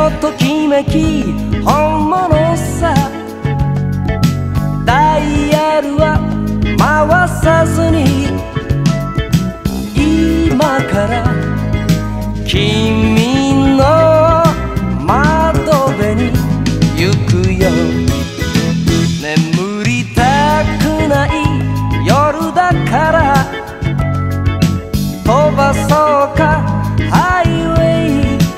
のときめき本物さ。ダイヤルは回さずに今から君の窓辺に行くよ。眠りたくない夜だから飛ばそうかハイウェイ。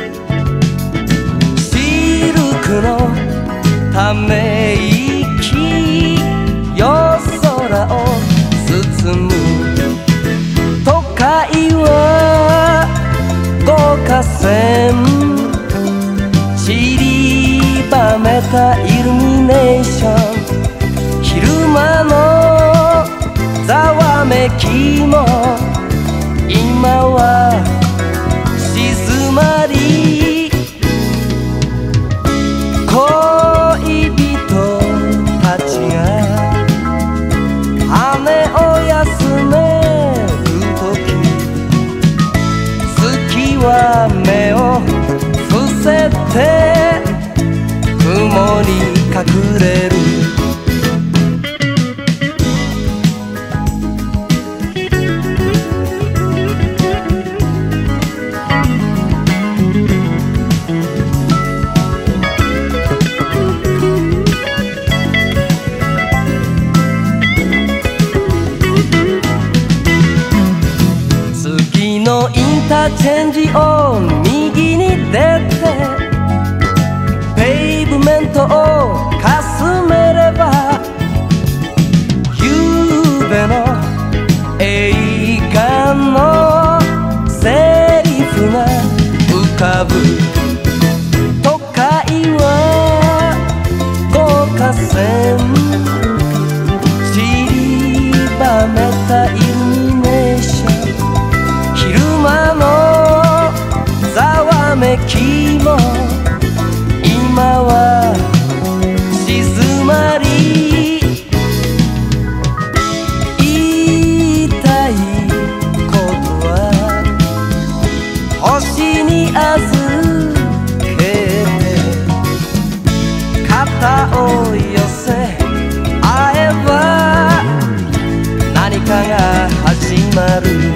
シルクのため息夜空を包む。都会は豪華船散りばめたイルミネーション。昼間のざわめきも今は静まり。恋人たちが羽を休めるとき、月は目を伏せて雲に隠れる。次のインターチェンジを右に出てペイブメントをかすめれば夕べの映画のセリフが浮かぶ。都会は豪華船散りばめたイルミネーション。昼間のざわめきも今は静まり。言いたいことは星に預けて肩を寄せ会えば何かが始まる。